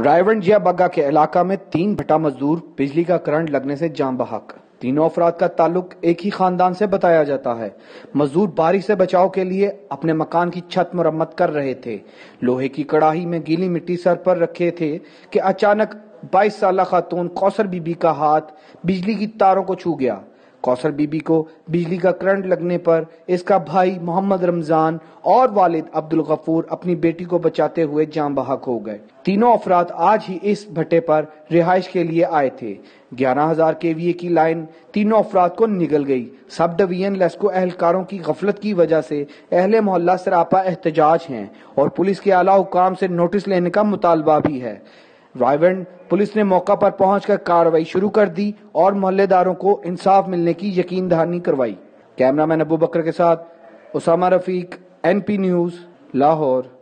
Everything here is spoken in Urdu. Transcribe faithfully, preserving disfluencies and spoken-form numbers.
رائیونڈ جیا بگا کے علاقہ میں تین بھٹا مزدور بجلی کا کرنٹ لگنے سے جاں بحق۔ تینوں افراد کا تعلق ایک ہی خاندان سے بتایا جاتا ہے۔ مزدور بارش سے بچاؤ کے لیے اپنے مکان کی چھت مرمت کر رہے تھے۔ لوہے کی کڑاہی میں گیلی مٹی سر پر رکھے تھے کہ اچانک بائیس سالہ خاتون کوثر بی بی کا ہاتھ بجلی کی تاروں کو چھو گیا۔ کوثر بی بی کو بجلی کا کرنٹ لگنے پر اس کا بھائی محمد رمضان اور والد عبدالغفور اپنی بیٹی کو بچاتے ہوئے جاں بحق ہو گئے۔ تینوں افراد آج ہی اس بھٹے پر رہائش کے لیے آئے تھے۔ گیارہ ہزار کے وی اے کی لائن تینوں افراد کو نگل گئی۔ سب ڈویژن لیسکو اہلکاروں کی غفلت کی وجہ سے اہل محلہ سراپا احتجاج ہیں اور پولیس کے اعلیٰ حکام سے نوٹس لینے کا مطالبہ بھی ہے۔ رائیونڈ پولیس نے موقع پر پہنچ کر کارروائی شروع کر دی اور محلے داروں کو انصاف ملنے کی یقین دہانی کروائی۔ کیمرہ مین ابو بکر کے ساتھ Usama Rafiq, N P news, Lahore.